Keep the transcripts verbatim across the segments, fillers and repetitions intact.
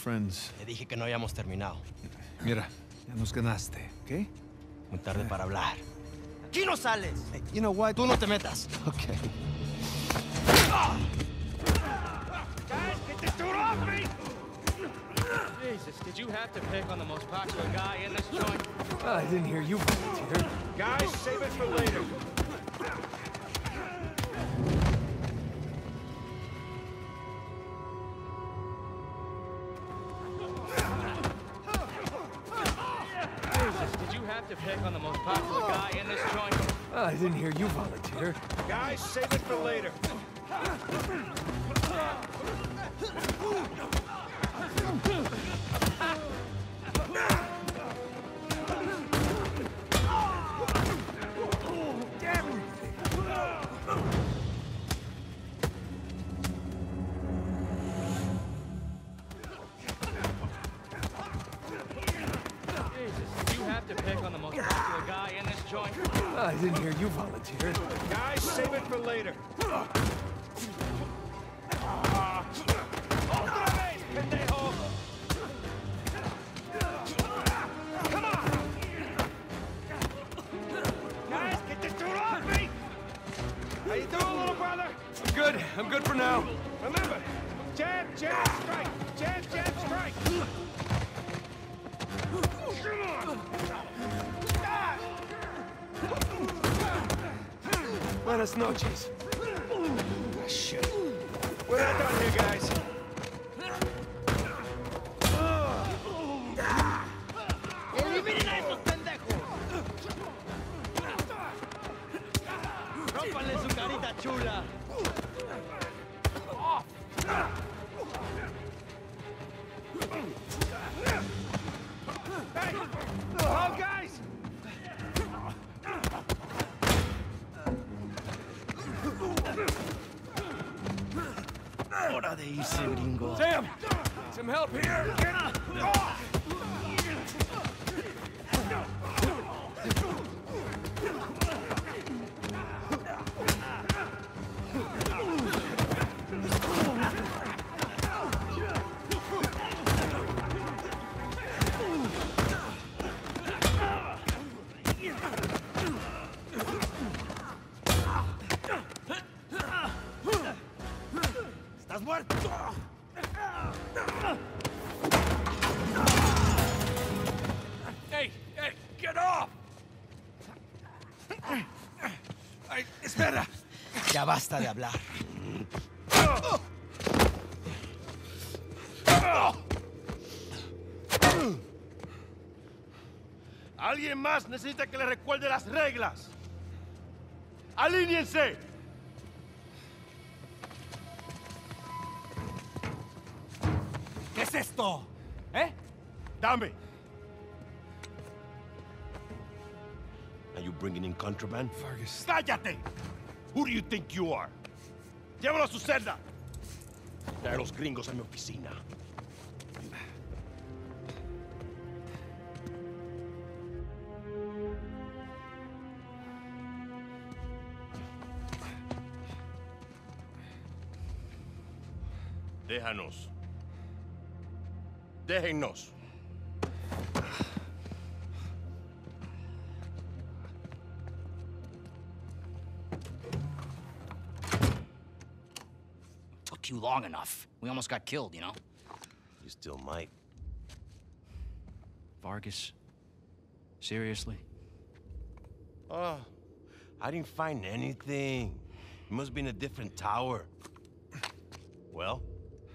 friends. Te dije que no habíamos terminado. Mira, ya nos ganaste, ¿ok? Muy tarde para hablar. ¡Aquí no sales! Hey, you know what? Tú no te metas. Okay. Guys, get this dude off me! Jesus, did you have to pick on the most popular guy in this joint? Well, I didn't hear you volunteer. Guys, save it for later. Jesus, did you have to pick on the most popular guy in this joint? Well, I didn't hear you volunteer. Guys, save it for later. Jesus, did you have to pick on the most popular guy in this joint? Well, I didn't hear you volunteer. Guys, save it for later. Otra vez, pendejo! Come on! Guys, get this dude off me! How you doing, little brother? I'm good. I'm good for now. Remember, jab, jab, strike. Jab, jab, strike. Come on! Ah! Buenas noches. Ah, shit. We're not done here, guys. ¡Eliminen a esos pendejos! ¡Rómpanle su carita chula! Hey! Oh, guys! ¡Hora de irse, gringo! Sam! Some help here! ¡Estás muerto! Hey! Hey! Get off! Ay, espera! Ya basta de hablar. Alguien más necesita que le recuerde las reglas. ¡Alíñense! ¿Qué es esto? ¿Eh? Dame. Are you bringing in contraband? Vargas. ¡Cállate! Who do you think you are? Llévalo a su celda. Trae a los gringos a mi oficina. Déjanos. Déjennos. Took you long enough. We almost got killed, you know? You still might. Vargas? Seriously? Oh, I didn't find anything. It must be in a different tower. Well?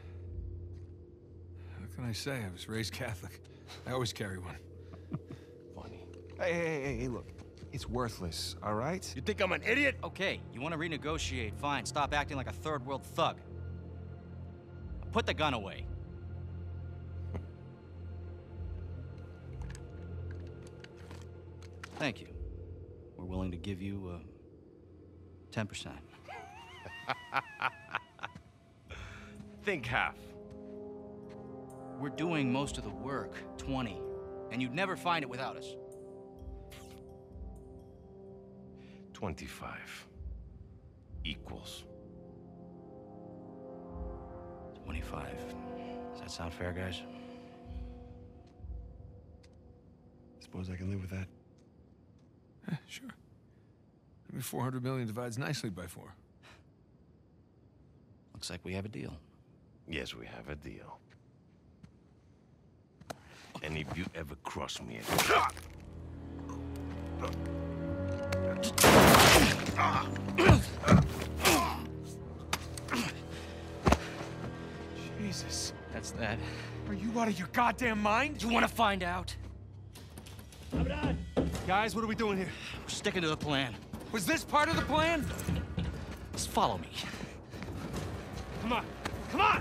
What can I say? I was raised Catholic. I always carry one. Funny. Hey, hey, hey, hey, look. It's worthless, all right? You think I'm an idiot? Okay, you want to renegotiate, fine. Stop acting like a third world thug. Put the gun away. Thank you. We're willing to give you, uh, ten percent. Think half. We're doing most of the work, twenty. And you'd never find it without us. twenty-five. Equals. twenty-five. Is that That sound fair, guys? Suppose I can live with that. Eh, sure. I mean, four hundred million divides nicely by four. Looks like we have a deal. Yes, we have a deal. And if you ever cross me again... Jesus. That's that. Are you out of your goddamn mind? You want to find out? Guys, what are we doing here? We're sticking to the plan. Was this part of the plan? Just follow me. Come on. Come on!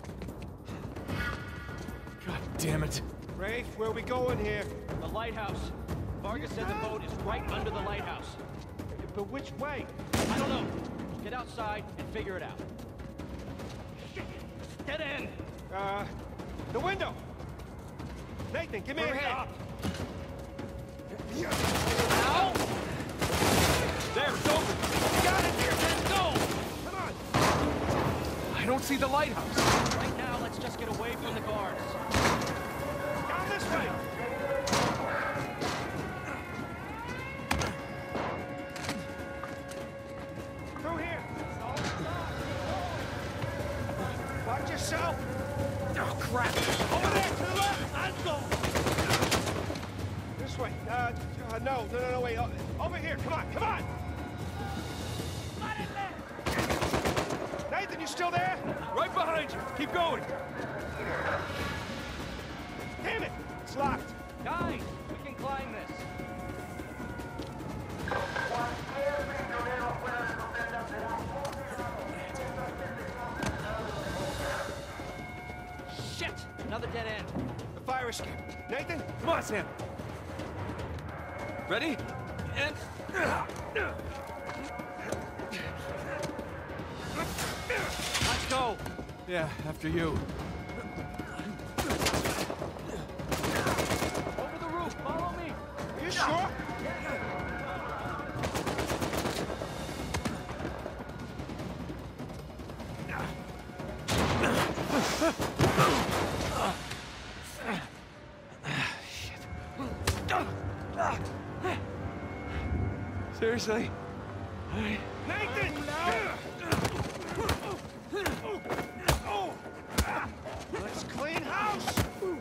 God damn it. Rafe, where are we going here? The lighthouse. Vargas said the boat is right under the lighthouse. But which way? I don't know. Get outside and figure it out. Dead end! Uh, the window! Nathan, give me a Hurry hand! up. Ow! There, it's open! We got it here! Let's go! Come on! I don't see the lighthouse. Right now, let's just get away from the guards. Down this way! Through here! Watch yourself! Oh, crap. Over there, to the left! Let's go! This way. Uh, uh no, no, no, no, wait. Uh, over here, come on, come on! Nathan, you still there? Right behind you. Keep going. Damn it! It's locked. Guys, we can climb this. Shit! Another dead end. The fire escape. Nathan? Come on, Sam. Ready? And... Let's go. Yeah, after you. Over the roof. Follow me. Are you sure? Seriously? Nathan! Let's clean house!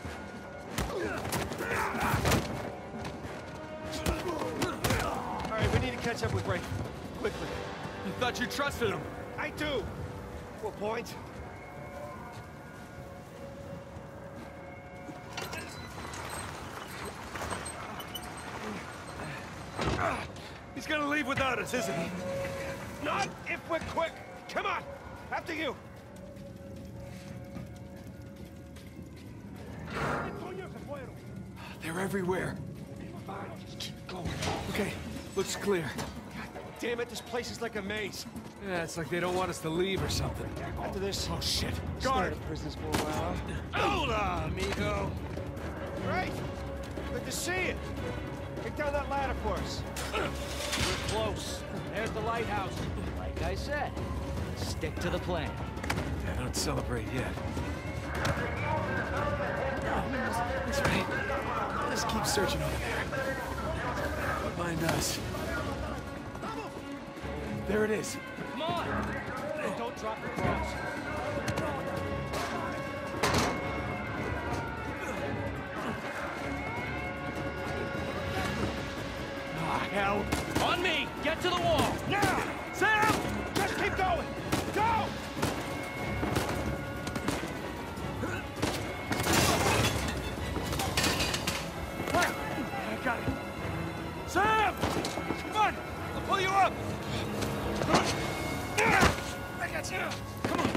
All right, we need to catch up with Ray. Quickly. I thought you trusted him. I do. What point? He's gonna leave without us, isn't he? Not if we're quick. Come on. After you. They're everywhere. Just keep going. Okay, looks clear. Damn it, this place is like a maze. Yeah, it's like they don't want us to leave or something. After this... Oh, shit. Stay Guard! in prisons for a while. Hola, amigo. Great. Good to see you. Take down that ladder for us. We're close. There's the lighthouse. Like I said, stick to the plan. Yeah, don't celebrate yet. That's right. Let's keep searching over there. Don't mind us. There it is. Come on! And don't drop the cross. Ah, hell. On me! Get to the wall! Now! Sam! Just keep going! Go! I got it. Sam! Come on! I'll pull you up! I got you! Come on!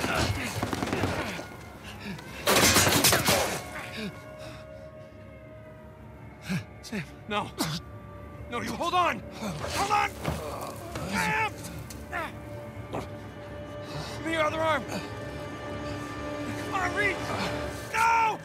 Sam, no. No, you hold on! Hold on! Sam! Give me your other arm! Come on, reach! No!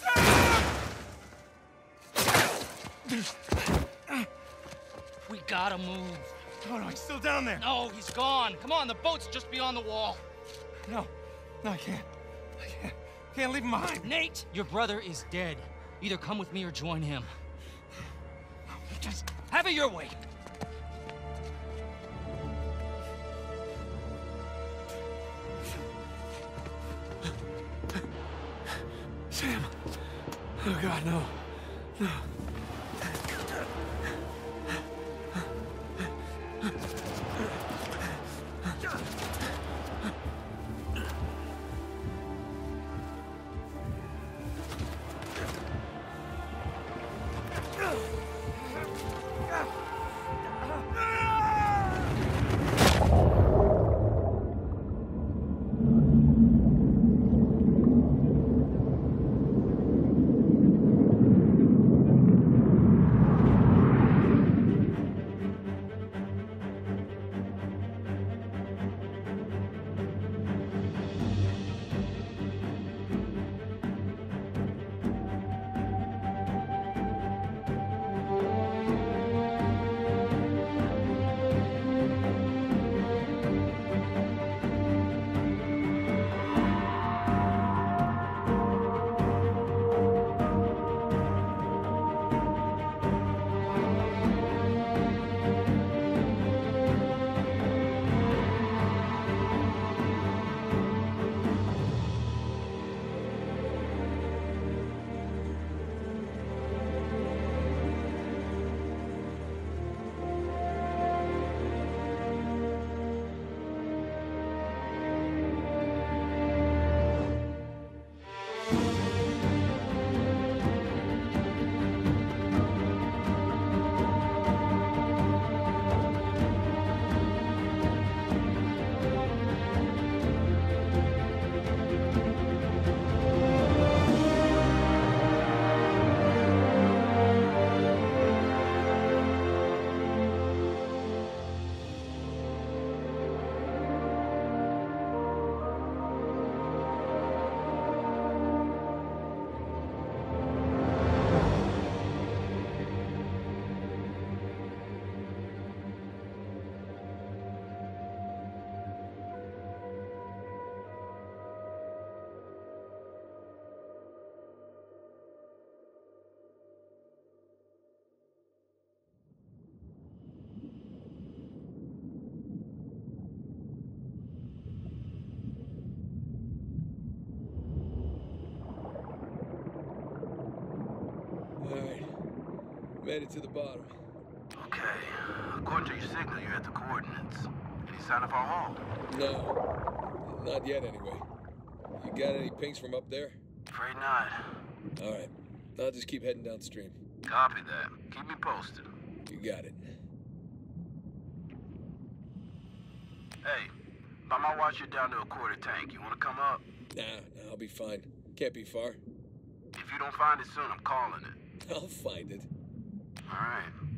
Sam! We gotta move. Oh, no, he's still down there. No, he's gone. Come on, the boat's just beyond the wall. No, no, I can't. I can't. Can't leave him behind. Nate! Your brother is dead. Either come with me or join him. Just have it your way. Sam. Oh, God, no. No. Made it to the bottom. Okay. According to your signal, you're at the coordinates. Any sign of our haul? No. Not yet, anyway. You got any pings from up there? Afraid not. All right. I'll just keep heading downstream. Copy that. Keep me posted. You got it. Hey, by my watch, you're down to a quarter tank. You want to come up? Nah, nah, I'll be fine. Can't be far. If you don't find it soon, I'm calling it. I'll find it. All right.